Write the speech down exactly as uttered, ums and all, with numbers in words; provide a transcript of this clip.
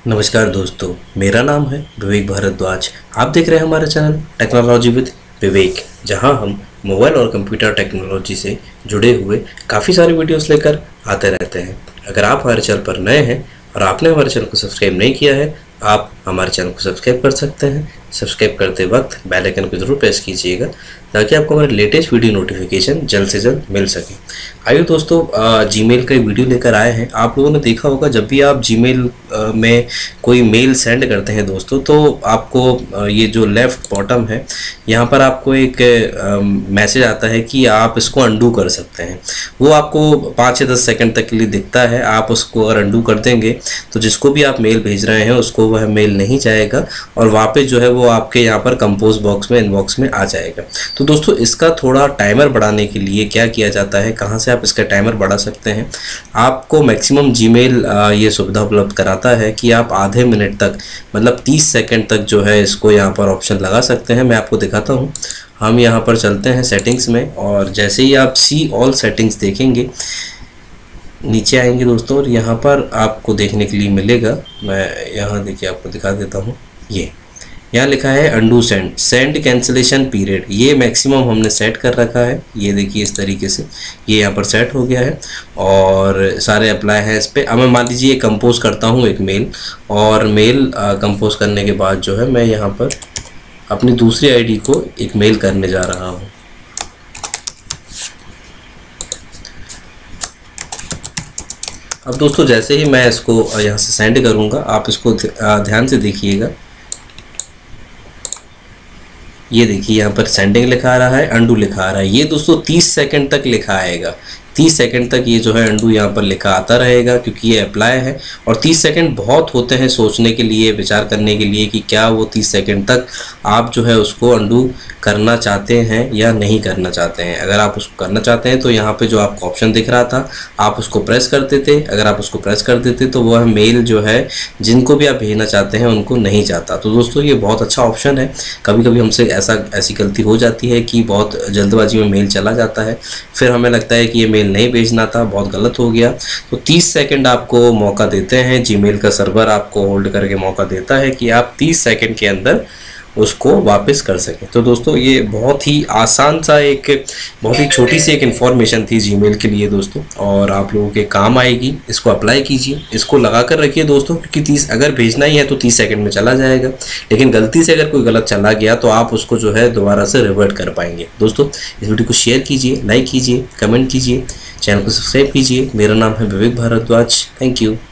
नमस्कार दोस्तों, मेरा नाम है विवेक भारद्वाज। आप देख रहे हैं हमारा चैनल टेक्नोलॉजी विद विवेक, जहां हम मोबाइल और कंप्यूटर टेक्नोलॉजी से जुड़े हुए काफ़ी सारे वीडियोस लेकर आते रहते हैं। अगर आप हमारे चैनल पर नए हैं और आपने हमारे चैनल को सब्सक्राइब नहीं किया है, आप हमारे चैनल को सब्सक्राइब कर सकते हैं। सब्सक्राइब करते वक्त बेल आइकन को जरूर प्रेस कीजिएगा ताकि आपको हमारे लेटेस्ट वीडियो नोटिफिकेशन जल्द से जल्द मिल सके। आइए दोस्तों, जीमेल का वीडियो लेकर आए हैं। आप लोगों ने देखा होगा, जब भी आप जीमेल में कोई मेल सेंड करते हैं दोस्तों, तो आपको ये जो लेफ़्ट बॉटम है यहाँ पर आपको एक मैसेज आता है कि आप इसको अंडू कर सकते हैं। वो आपको पाँच या दस सेकंड तक के लिए दिखता है। आप उसको अगर अंडू कर देंगे तो जिसको भी आप मेल भेज रहे हैं उसको वह मेल नहीं जाएगा और वापस जो है वो आपके यहाँ पर कंपोज बॉक्स में इनबॉक्स में आ जाएगा। तो दोस्तों, इसका थोड़ा टाइमर बढ़ाने के लिए क्या किया जाता है, कहाँ से आप इसका टाइमर बढ़ा सकते हैं। आपको मैक्सिमम जीमेल ये सुविधा उपलब्ध कराता है कि आप आधे मिनट तक, मतलब तीस सेकंड तक जो है इसको यहाँ पर ऑप्शन लगा सकते हैं। मैं आपको दिखाता हूँ। हम यहाँ पर चलते हैं सेटिंग्स में, और जैसे ही आप सी ऑल सेटिंग्स देखेंगे, नीचे आएंगे दोस्तों, और यहाँ पर आपको देखने के लिए मिलेगा। मैं यहाँ देखिए आपको दिखा देता हूँ। ये यहाँ लिखा है undo send send cancellation period. ये मैक्सिमम हमने सेट कर रखा है। ये देखिए इस तरीके से ये यहाँ पर सेट हो गया है और सारे अप्लाई है इस पर। अब मैं मान लीजिए कंपोज करता हूँ एक मेल, और मेल कंपोज करने के बाद जो है मैं यहाँ पर अपनी दूसरी आईडी को एक मेल करने जा रहा हूँ। अब दोस्तों, जैसे ही मैं इसको यहाँ से सेंड करूँगा, आप इसको ध्यान से देखिएगा। ये देखिए यहाँ पर सेंडिंग लिखा आ रहा है, अंडू लिखा आ रहा है। ये दोस्तों तीस सेकंड तक लिखा आएगा। तीस सेकंड तक ये जो है अंडू यहाँ पर लिखा आता रहेगा, क्योंकि ये अप्लाई है। और तीस सेकंड बहुत होते हैं सोचने के लिए, विचार करने के लिए कि क्या वो तीस सेकंड तक आप जो है उसको अंडू करना चाहते हैं या नहीं करना चाहते हैं। अगर आप उसको करना चाहते हैं तो यहाँ पे जो आपको ऑप्शन दिख रहा था, आप उसको प्रेस कर देते। अगर आप उसको प्रेस कर देते तो वह मेल जो है जिनको भी आप भेजना चाहते हैं उनको नहीं जाता। तो दोस्तों, ये बहुत अच्छा ऑप्शन है। कभी कभी हमसे ऐसा ऐसी गलती हो जाती है कि बहुत जल्दबाजी में मेल चला जाता है, फिर हमें लगता है कि ये मेल नहीं भेजना था, बहुत गलत हो गया। तो तीस सेकंड आपको मौका देते हैं, जीमेल का सर्वर आपको होल्ड करके मौका देता है कि आप तीस सेकंड के अंदर उसको वापस कर सकें। तो दोस्तों, ये बहुत ही आसान सा एक बहुत ही छोटी सी एक इन्फॉर्मेशन थी जीमेल के लिए दोस्तों, और आप लोगों के काम आएगी। इसको अप्लाई कीजिए, इसको लगा कर रखिए दोस्तों, क्योंकि तीस अगर भेजना ही है तो तीस सेकंड में चला जाएगा। लेकिन गलती से अगर कोई गलत चला गया तो आप उसको जो है दोबारा से रिवर्ट कर पाएंगे। दोस्तों, इस वीडियो को शेयर कीजिए, लाइक कीजिए, कमेंट कीजिए, चैनल को सब्सक्राइब कीजिए। मेरा नाम है विवेक भारद्वाज। Thank you.